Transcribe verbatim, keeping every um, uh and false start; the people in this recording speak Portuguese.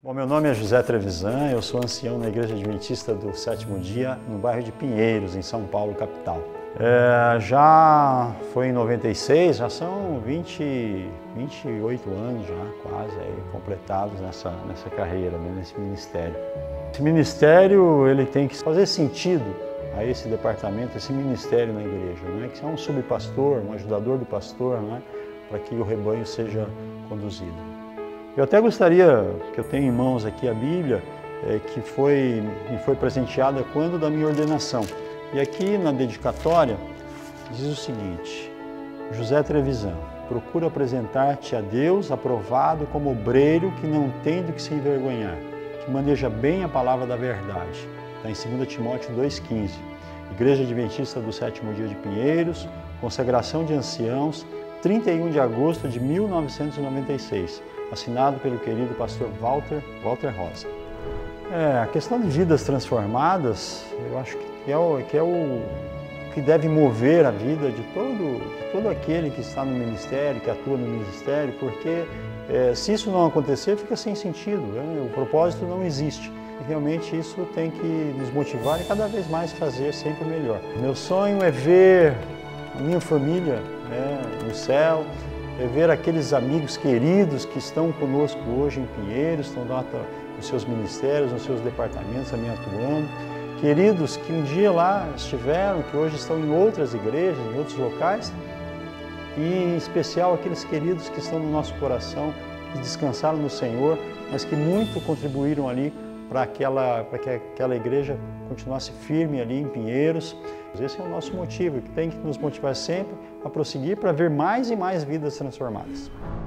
Bom, meu nome é José Trevisan, eu sou ancião na Igreja Adventista do Sétimo Dia, no bairro de Pinheiros, em São Paulo, capital. É, já foi em noventa e seis, já são vinte, vinte e oito anos já, quase, aí, completados nessa, nessa carreira, né, nesse ministério. Esse ministério ele tem que fazer sentido a esse departamento, esse ministério na igreja, né, que é um subpastor, um ajudador do pastor, né, para que o rebanho seja conduzido. Eu até gostaria, que eu tenho em mãos aqui a Bíblia, é, que foi, me foi presenteada quando da minha ordenação. E aqui na dedicatória diz o seguinte: José Trevisan, procura apresentar-te a Deus aprovado como obreiro que não tem do que se envergonhar, que maneja bem a palavra da verdade. Está em segunda Timóteo dois, quinze. Igreja Adventista do Sétimo Dia de Pinheiros, consagração de anciãos, trinta e um de agosto de mil novecentos e noventa e seis. Assinado pelo querido pastor Walter, Walter Rosa. É, a questão de vidas transformadas, eu acho que é, o, que é o que deve mover a vida de todo, de todo aquele que está no ministério, que atua no ministério, porque é, se isso não acontecer, fica sem sentido, né? O propósito não existe. E realmente isso tem que nos motivar e cada vez mais fazer sempre melhor. Meu sonho é ver a minha família, né, no céu, é ver aqueles amigos queridos que estão conosco hoje em Pinheiros, estão lá nos seus ministérios, nos seus departamentos, também atuando. Queridos que um dia lá estiveram, que hoje estão em outras igrejas, em outros locais. E em especial aqueles queridos que estão no nosso coração, que descansaram no Senhor, mas que muito contribuíram ali para aquela, para que aquela igreja continuasse firme ali em Pinheiros. Esse é o nosso motivo, que tem que nos motivar sempre a prosseguir para ver mais e mais vidas transformadas.